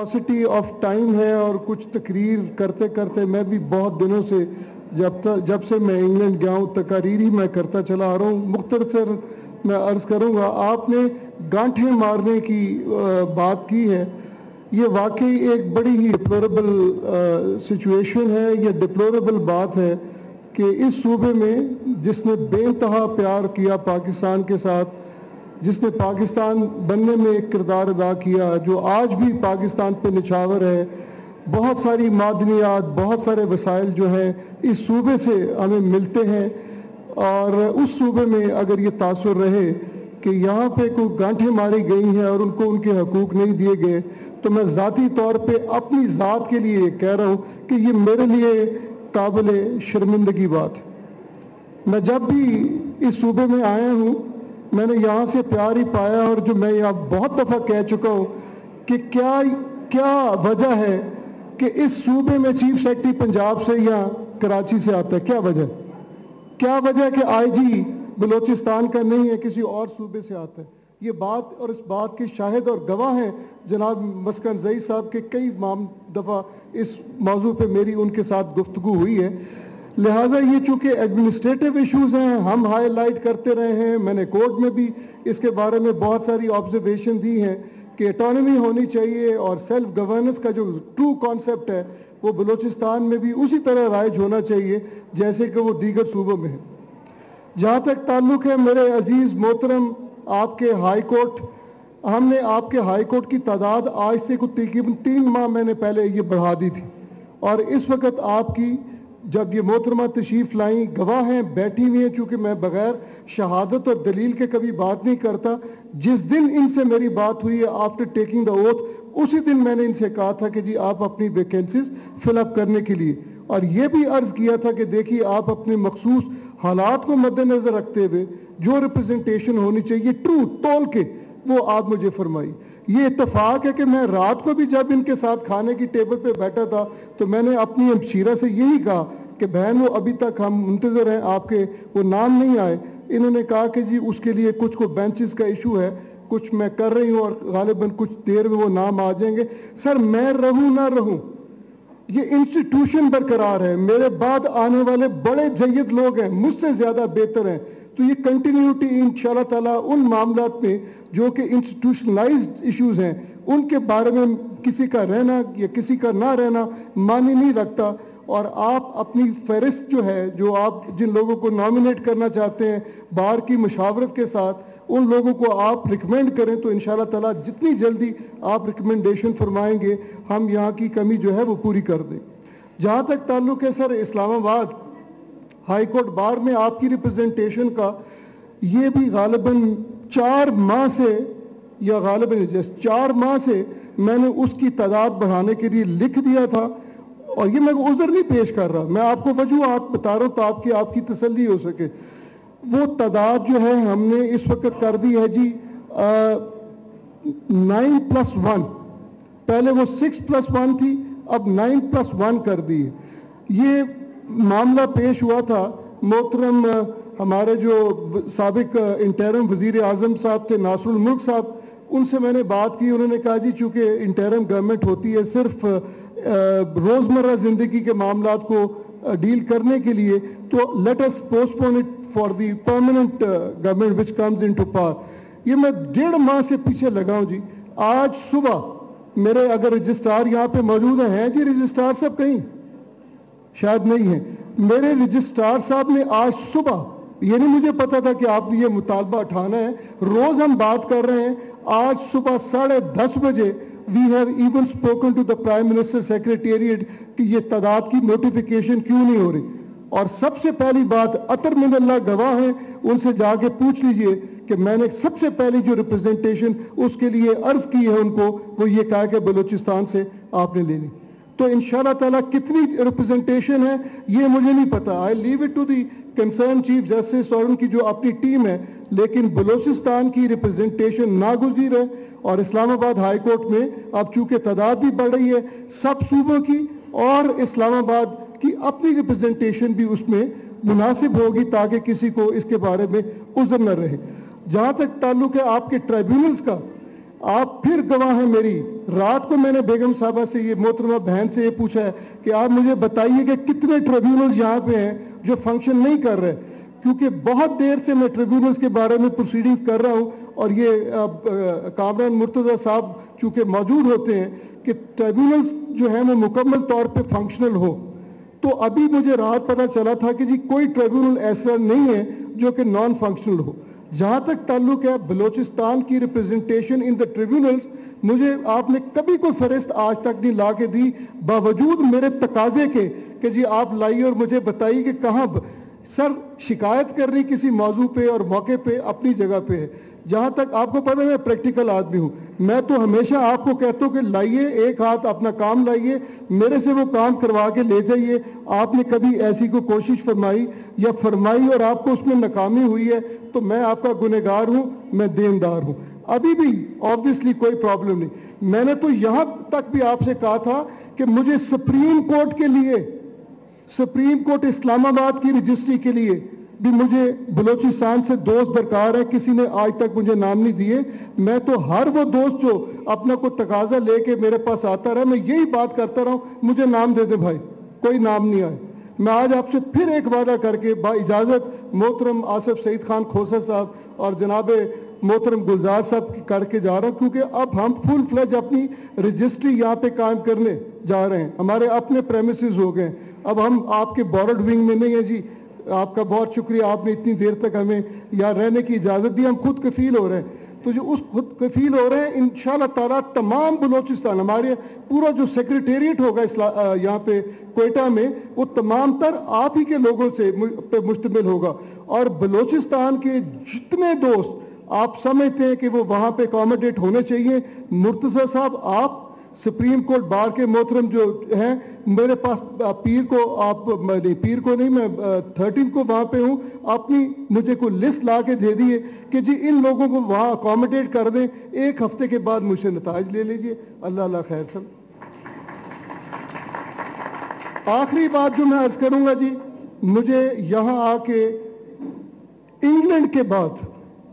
paucity of time है और कुछ तकरीर करते करते मैं भी बहुत दिनों से जब से मैं इंग्लैंड गया हूँ तकारीर ही मैं करता चला आ रहा हूँ। मुख्तसर मैं अर्ज़ करूँगा, आपने गांठें मारने की बात की है, ये वाकई एक बड़ी ही डिप्लोरेबल सिचुएशन है, ये डिप्लोरेबल बात है कि इस सूबे में जिसने बेइंतहा प्यार किया पाकिस्तान के साथ, जिसने पाकिस्तान बनने में एक किरदार अदा किया, जो आज भी पाकिस्तान पे निछावर है, बहुत सारी मादनियात, बहुत सारे वसाइल जो हैं इस सूबे से हमें मिलते हैं, और उस सूबे में अगर ये तासुर रहे कि यहाँ पे कोई गांठें मारी गई हैं और उनको उनके हकूक़ नहीं दिए गए, तो मैं ज़ाती तौर पे अपनी ज़ात के लिए कह रहा हूँ कि ये मेरे लिए काबिल शर्मिंदगी बात है। मैं जब भी इस सूबे में आया हूँ मैंने यहाँ से प्यार ही पाया, और जो मैं यहाँ बहुत दफ़ा कह चुका हूँ कि क्या वजह है कि इस सूबे में चीफ सेक्रेटरी पंजाब से या कराची से आता है, क्या वजह है कि आईजी बलोचिस्तान का नहीं है, किसी और सूबे से आता है। ये बात और इस बात के शाहिद और गवाह हैं जनाब मस्कन ज़ई साहब के कई दफ़ा इस मौजू पे मेरी उनके साथ गुफ्तगू हुई है। लिहाजा ये चूँकि एडमिनिस्ट्रेटिव इश्यूज़ हैं, हम हाईलाइट करते रहे हैं, मैंने कोर्ट में भी इसके बारे में बहुत सारी ऑब्जर्वेशन दी हैं कि ऑटोनॉमी होनी चाहिए और सेल्फ गवर्नेंस का जो ट्रू कॉन्सेप्ट है वो बलूचिस्तान में भी उसी तरह राइज होना चाहिए जैसे कि वो दीगर सूबों में है। जहाँ तक ताल्लुक़ है मेरे अजीज़ मोहतरम आपके हाई कोर्ट, हमने आपके हाई कोर्ट की तादाद आज से कुछ तकरीबन 3 माह मैंने पहले ये बढ़ा दी थी, और इस वक्त आपकी जब ये मोहतरमा तशरीफ़ लाई, गवाह हैं, बैठी हुई हैं, चूँकि मैं बग़ैर शहादत और दलील के कभी बात नहीं करता। जिस दिन इनसे मेरी बात हुई है आफ्टर टेकिंग द ओथ, उसी दिन मैंने इनसे कहा था कि जी आप अपनी वैकेंसीज फिलअप करने के लिए, और ये भी अर्ज़ किया था कि देखिए आप अपने मखसूस हालात को मद्देनज़र रखते हुए जो रिप्रेजेंटेशन होनी चाहिए ट्रू तोल के वो आप मुझे फरमाई। ये इत्तेफाक है कि मैं रात को भी जब इनके साथ खाने की टेबल पे बैठा था तो मैंने अपनी हमशीरा से यही कहा कि बहन वो अभी तक हम मुंतज़र हैं आपके, वो नाम नहीं आए। इन्होंने कहा कि जी उसके लिए कुछ को बेंचेस का इशू है, कुछ मैं कर रही हूँ और गालिबन कुछ देर में वो नाम आ जाएंगे। सर मैं रहूँ ना रहूँ, ये इंस्टीट्यूशन बरकरार है, मेरे बाद आने वाले बड़े जय्यद लोग हैं, मुझसे ज़्यादा बेहतर हैं, तो ये कंटिन्यूटी इंशाल्लाह ताला उन मामलात में जो कि इंस्टीट्यूशनलाइज्ड इश्यूज हैं उनके बारे में किसी का रहना या किसी का ना रहना मानी नहीं रखता। और आप अपनी फहरिस्त जो है, जो आप जिन लोगों को नॉमिनेट करना चाहते हैं बार की मशावरत के साथ, उन लोगों को आप रिकमेंड करें तो इंशाल्लाह ताला जितनी जल्दी आप रिकमेंडेशन फरमाएंगे हम यहाँ की कमी जो है वो पूरी कर दें। जहाँ तक ताल्लुक़ है sir Islamabad high court bar में आपकी रिप्रेजेंटेशन का, ये भी गालिबन 4 माह से या गालिबन 4 माह से मैंने उसकी तादाद बढ़ाने के लिए लिख दिया था, और ये मैं उज़र नहीं पेश कर रहा, मैं आपको वजूहात बता रहा हूँ ताकि आपकी तसल्ली हो सके। वो तादाद जो है हमने इस वक्त कर दी है जी 9+1, पहले वो 6+1 थी, अब 9+1 कर दी है। ये मामला पेश हुआ था मोहतरम हमारे जो साबिक इंटरम वज़ीर आज़म साहब थे नासरुल मुल्क साहब, उनसे मैंने बात की। उन्होंने कहा जी चूँकि इंटरम गवर्नमेंट होती है सिर्फ रोज़मर्रा ज़िंदगी के मामलात को डील करने के लिए, तो let us postpone it for the permanent government which comes into power. ये मैं 1.5 माह से पीछे लगा हूँ जी। आज सुबह मेरे अगर रजिस्ट्रार यहाँ पे मौजूद हैं जी, रजिस्ट्रार साहब कहीं शायद नहीं है, मेरे रजिस्ट्रार साहब ने आज सुबह, ये नहीं मुझे पता था कि आपने ये मुतालबा उठाना है, रोज़ हम बात कर रहे हैं, आज सुबह 10:30 बजे we have even spoken to the prime minister secretariat कि ये तादाद की नोटिफिकेशन क्यों नहीं हो रही। और सबसे पहली बात अतर मिनल्लाह गवाह हैं, उनसे जाके पूछ लीजिए कि मैंने सबसे पहली जो रिप्रेजेंटेशन उसके लिए अर्ज़ की है उनको, वो ये कहा कि बलूचिस्तान से आपने लेनी। तो इंशाल्लाह ताला कितनी रिप्रेजेंटेशन है ये मुझे नहीं पता, I leave it to the concern chief justice और उनकी जो अपनी टीम है, लेकिन बलूचिस्तान की रिप्रेजेंटेशन नागुज़ीर है। और इस्लामाबाद हाई कोर्ट में अब चूँकि तादाद भी बढ़ रही है सब सूबों की, और इस्लामाबाद की अपनी रिप्रेजेंटेशन भी उसमें मुनासिब होगी ताकि किसी को इसके बारे में उज़र न रहे। जहाँ तक ताल्लुक़ है आपके ट्राइब्यूनल्स का, आप फिर गवाह हैं मेरी। रात को मैंने बेगम साहबा से, ये मोहतरमा बहन से ये पूछा है कि आप मुझे बताइए कि कितने ट्रिब्यूनल्स यहाँ पे हैं जो फंक्शन नहीं कर रहे, क्योंकि बहुत देर से मैं ट्रिब्यूनल्स के बारे में प्रोसीडिंग्स कर रहा हूँ और ये कामरान मुर्तज़ा साहब चूँकि मौजूद होते हैं कि ट्रिब्यूनल्स जो हैं वो मुकम्मल तौर पे फंक्शनल हो। तो अभी मुझे रात पता चला था कि जी कोई ट्रिब्यूनल ऐसा नहीं है जो कि नॉन फंक्शनल हो। जहाँ तक ताल्लुक है बलूचिस्तान की रिप्रेजेंटेशन इन द ट्रिब्यूनल्स, मुझे आपने कभी कोई फहरिस्त आज तक नहीं ला के दी, बावजूद मेरे तकाजे के कि जी आप लाइए और मुझे बताइए कि कहाँ। सर, शिकायत करनी किसी मौजू पे और मौके पे अपनी जगह पे है। जहाँ तक आपको पता है मैं प्रैक्टिकल आदमी हूँ, मैं तो हमेशा आपको कहता हूँ कि लाइए, एक हाथ अपना काम लाइए, मेरे से वो काम करवा के ले जाइए। आपने कभी ऐसी कोई कोशिश फरमाई और आपको उसमें नाकामी हुई है तो मैं आपका गुनहगार हूँ, मैं देनदार हूँ। अभी भी ऑब्वियसली कोई प्रॉब्लम नहीं। मैंने तो यहाँ तक भी आपसे कहा था कि मुझे सुप्रीम कोर्ट के लिए, सुप्रीम कोर्ट इस्लामाबाद की रजिस्ट्री के लिए भी मुझे बलूचिस्तान से दोस्त दरकार है। किसी ने आज तक मुझे नाम नहीं दिए। मैं तो हर वो दोस्त जो अपना कोई तकाजा लेके मेरे पास आता रहा, मैं यही बात करता रहा हूँ, मुझे नाम दे दे भाई, कोई नाम नहीं आए। मैं आज आपसे फिर एक वादा करके बाइजाज़त मोहतरम आसिफ सईद खान खोसर साहब और जनाब मोहतरम गुलजार साहब करके जा रहा हूँ, क्योंकि अब हम फुल फ्लेज अपनी रजिस्ट्री यहाँ पे कायम करने जा रहे हैं। हमारे अपने प्रेमिसेस हो गए, अब हम आपके बोर्ड विंग में नहीं है जी। आपका बहुत शुक्रिया, आपने इतनी देर तक हमें यहाँ रहने की इजाज़त दी। हम खुद कफील हो रहे हैं, तो जो उस खुद कफील हो रहे हैं इंशाअल्लाह ताला तमाम बलूचिस्तान, हमारे पूरा जो सेक्रेटेरिएट होगा यहाँ पे क्वेटा में, वो तमाम तर आप ही के लोगों से पे मुश्तमिल होगा। और बलूचिस्तान के जितने दोस्त आप समझते हैं कि वो वहाँ पे अकोमोडेट होने चाहिए, मुर्तज़ा साहब, आप सुप्रीम कोर्ट बार के मोहतरम जो हैं, मेरे पास पीर को आप नहीं, पीर को नहीं, मैं 13 को वहाँ पे हूँ। अपनी मुझे कोई लिस्ट ला के दे दिए कि जी इन लोगों को वहाँ अकोमोडेट कर दें, एक हफ्ते के बाद मुझसे नताइज ले लीजिए। अल्लाह अल्लाह खैर सब। आखिरी बात जो मैं अर्ज करूँगा जी, मुझे यहाँ आके इंग्लैंड के बाद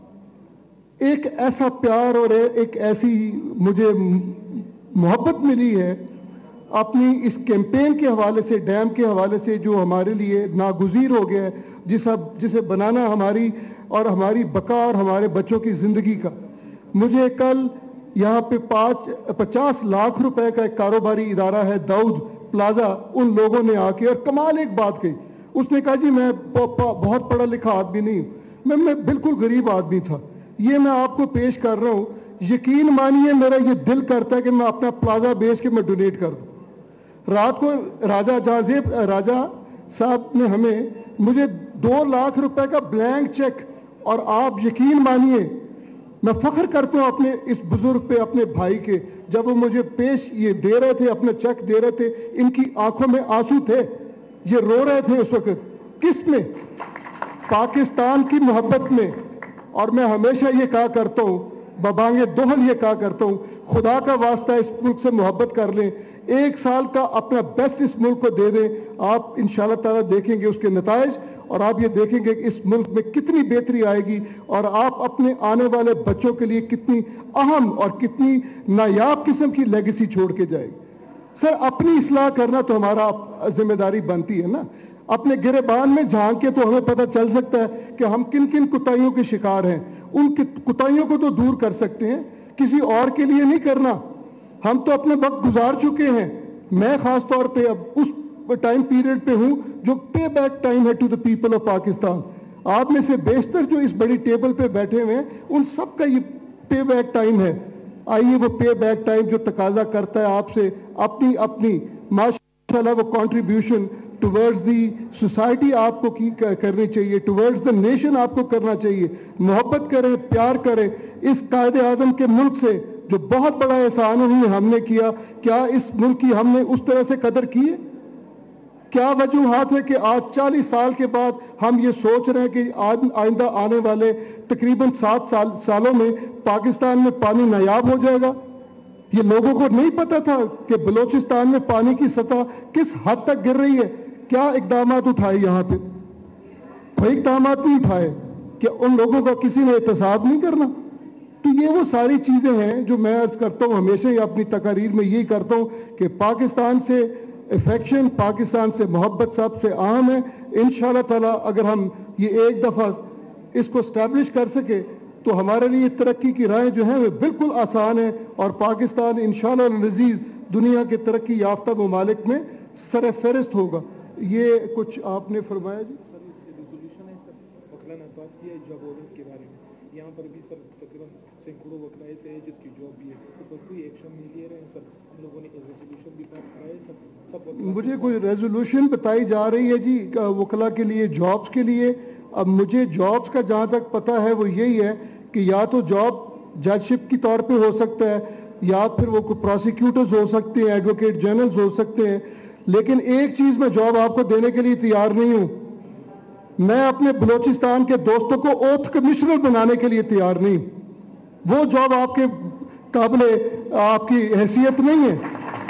एक ऐसा प्यार और एक ऐसी मुझे मोहब्बत मिली है अपनी इस कैंपेन के हवाले से, डैम के हवाले से, जो हमारे लिए नागुज़ीर हो गया है, जिसे बनाना हमारी और हमारी बका और हमारे बच्चों की ज़िंदगी का। मुझे कल यहाँ पे 50 लाख रुपए का एक कारोबारी इदारा है दाऊद प्लाजा, उन लोगों ने आके और कमाल एक बात कही। उसने कहा जी मैं बहुत पढ़ा लिखा आदमी नहीं हूँ, मैं बिल्कुल गरीब आदमी था। ये मैं आपको पेश कर रहा हूँ, यकीन मानिए मेरा ये दिल करता है कि मैं अपना प्लाजा बेच के मैं डोनेट कर दूँ। रात को राजा साहब ने मुझे 2 लाख रुपए का ब्लैंक चेक, और आप यकीन मानिए मैं फख्र करता हूँ अपने इस बुजुर्ग पे, अपने भाई के, जब वो मुझे पेश ये दे रहे थे, अपना चेक दे रहे थे, इनकी आंखों में आंसू थे, ये रो रहे थे उस वक्त। किस में? पाकिस्तान की मोहब्बत में। और मैं हमेशा ये कहा करता हूँ, बबांगे दोहल ये कहा करता हूँ, खुदा का वास्ता इस मुल्क से मोहब्बत कर लें, 1 साल का अपना बेस्ट इस मुल्क को दे दें। आप इंशाल्लाह ताला देखेंगे उसके नताइज, और आप ये देखेंगे कि इस मुल्क में कितनी बेहतरी आएगी, और आप अपने आने वाले बच्चों के लिए कितनी अहम और कितनी नायाब किस्म की लेगेसी छोड़ के जाएगी। सर, अपनी इस्लाह करना तो हमारा जिम्मेदारी बनती है ना। अपने गिरेबान में झांक के तो हमें पता चल सकता है कि हम किन किन कुताइयों के शिकार हैं। उन कुताइयों को तो दूर कर सकते हैं, किसी और के लिए नहीं करना। हम तो अपने वक्त गुजार चुके हैं। मैं खास तौर पे अब उस टाइम पीरियड पे हूं जो पे बैक टाइम है to the people of Pakistan. आप में से बेशतर जो इस बड़ी टेबल पे बैठे हुए हैं, उन सब का ये पे बैक टाइम है। आइए वो पे बैक टाइम जो तकाजा करता है आपसे अपनी अपनी माशाल्लाह वो कंट्रीब्यूशन टुवर्ड्स दी सोसाइटी आपको करनी चाहिए, टुवर्ड्स द नेशन आपको करना चाहिए। मोहब्बत करें, प्यार करें इस कायदे आदम के मुल्क से, जो बहुत बड़ा एहसान हमने किया। क्या इस मुल्क की हमने उस तरह से कदर की है? क्या वजूहात है कि आज 40 साल के बाद हम ये सोच रहे हैं कि आइंदा आने वाले तकरीबन 7 सालों में पाकिस्तान में पानी नायाब हो जाएगा? ये लोगों को नहीं पता था कि बलूचिस्तान में पानी की सतह किस हद तक गिर रही है। क्या इकदामात उठाए? यहाँ पे कोई इकदामात नहीं उठाए। क्या उन लोगों का किसी ने एहतसाब नहीं करना? तो ये वो सारी चीज़ें हैं जो मैं अर्ज़ करता हूँ, हमेशा ही अपनी तकारीर में यही करता हूँ कि पाकिस्तान से अफेक्शन, पाकिस्तान से मोहब्बत सबसे अहम है। इंशाअल्लाह ताला अगर हम ये एक दफ़ा इसको इस्टेब्लिश कर सके तो हमारे लिए तरक्की की राहें जो हैं वो बिल्कुल आसान है, और पाकिस्तान इंशाअल्लाह अज़ीज़ दुनिया के तरक्की याफ्ता ममालिक में सर फहरिस्त होगा। ये कुछ आपने फरमाया जी। सर इससे रेजोल्यूशन है सर वकला ने पास किया है जॉब ऑर्डर्स के बारे में, यहाँ पर भी सर तकरीबन सैकड़ों वकला ऐसे है जिसकी जॉब भी है, उस पर कोई एक्शन नहीं ले रहे हैं सर। हम लोगों ने रेजोल्यूशन भी पास कराया है सब मुझे कोई रेजोल्यूशन बताई जा रही है जी वकला के लिए, जॉब्स के लिए। अब मुझे जॉब्स का जहाँ तक पता है वो यही है कि या तो जॉब जजशिप की तौर पे हो सकता है, या फिर वो प्रोसिक्यूटर्स हो सकते हैं, एडवोकेट जनरल्स हो सकते हैं। लेकिन एक चीज़ मैं जॉब आपको देने के लिए तैयार नहीं हूँ, मैं अपने बलूचिस्तान के दोस्तों को ओथ कमिश्नर बनाने के लिए तैयार नहीं। वो जॉब आपके काबिले आपकी हैसियत नहीं है।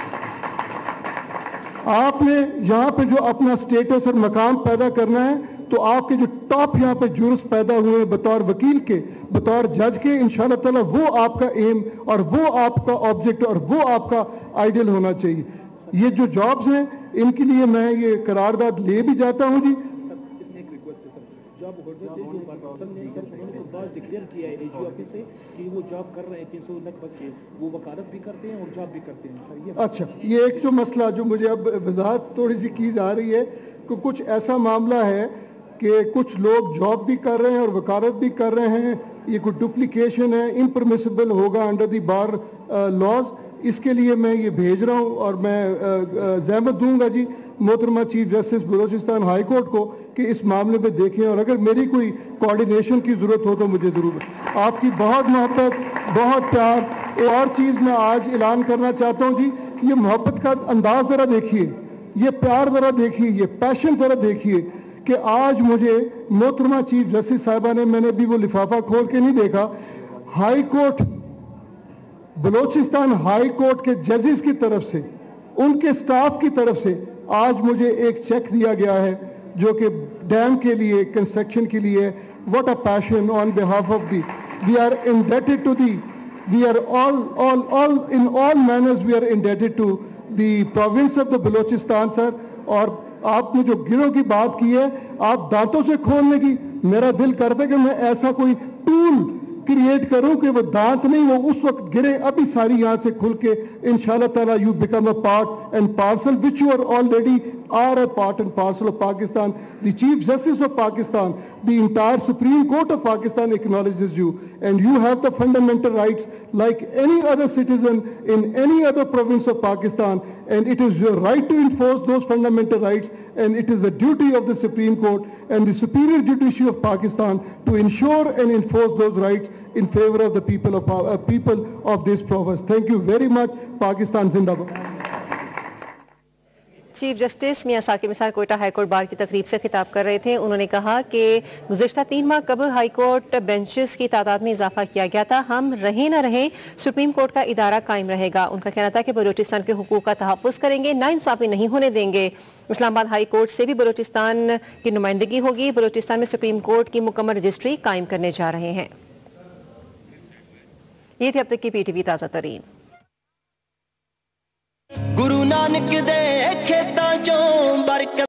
आपने यहाँ पे जो अपना स्टेटस और मकाम पैदा करना है, तो आपके जो टॉप यहाँ पे जुर्स पैदा हुए बतौर वकील के, बतौर जज के, इंशाअल्लाह ताला वो आपका एम और वो आपका ऑब्जेक्ट और वो आपका आइडियल होना चाहिए। ये जो जॉब्स हैं इनके लिए मैं ये करारदाद ले भी जाता हूँ जी। इसमें एक रिक्वेस्ट है सर, जॉब होल्डर से जो सर ने सर उन्होंने तो बात डिक्लेयर किया है एजी ऑफिस से कि वो जॉब कर रहे हैं 300 लगभग के, वो वकालत भी करते हैं और जॉब भी करते हैं सर। ये अच्छा, ये एक जो मसला जो मुझे अब वजाहत थोड़ी सी की जा रही है कि कुछ ऐसा मामला है कि कुछ लोग जॉब भी कर रहे हैं और वकालत भी कर रहे हैं, ये कोई डुप्लीकेशन है, इम्परमिसिबल होगा अंडर दी बार लॉज। इसके लिए मैं ये भेज रहा हूँ और मैं ज़हमत दूंगा जी मोहतरमा chief justice Balochistan high court को कि इस मामले में देखें, और अगर मेरी कोई कोऑर्डिनेशन की ज़रूरत हो तो मुझे ज़रूर। आपकी बहुत मोहब्बत, बहुत प्यार। एक और चीज़ मैं आज ऐलान करना चाहता हूँ जी, ये मोहब्बत का अंदाज़ ज़रा देखिए, ये प्यार ज़रा देखिए, ये पैशन ज़रा देखिए कि आज मुझे मोहतरमा चीफ जस्टिस साहिबा ने, मैंने भी वो लिफाफा खोल के नहीं देखा, high court, Balochistan high court के जजेस की तरफ से, उनके स्टाफ की तरफ से आज मुझे एक चेक दिया गया है जो कि डैम के लिए, कंस्ट्रक्शन के लिए। What a passion on behalf of the, we are indebted to the, we are all in all manners we are indebted to the province of the Balochistan sir. और आपने जो गिरोह की बात की है, आप दांतों से खोलने की, मेरा दिल करता है कि मैं ऐसा कोई टूल क्रिएट करूं कि वो दांत नहीं, वो उस वक्त गिरे, अभी सारी यहाँ से खुल के इंशाल्लाह ताला you become a part and parcel which you are already are a part and parcel of Pakistan. The Chief Justice of Pakistan, the entire Supreme Court of Pakistan acknowledges you, and you have the fundamental rights like any other citizen in any other province of Pakistan, and it is your right to enforce those fundamental rights, and it is the duty of the Supreme Court and the superior judiciary of Pakistan to ensure and enforce those rights in favor of the people of this province. Thank you very much. Pakistan Zindabad. Chief justice Mian Saqib Nisar Quetta high court bar की तकरीब से खिताब कर रहे थे। उन्होंने कहा कि गुज़िश्ता 3 माह कबल हाई कोर्ट बेंचेस की तादाद में इजाफा किया गया था। हम रहे न रहे, सुप्रीम कोर्ट का इदारा कायम रहेगा। उनका कहना था कि बलूचिस्तान के हुकूक का तहफ़्फ़ुज़ करेंगे, नाइंसाफ़ी नहीं होने देंगे। इस्लामाबाद हाई कोर्ट से भी बलूचिस्तान की नुमाइंदगी होगी। बलूचिस्तान में सुप्रीम कोर्ट की मुकम्मल रजिस्ट्री कायम करने जा रहे हैं। ये थी अब तक की PTV ताज़ा तरीन। गुरु नानक दे खेतां चों बरकत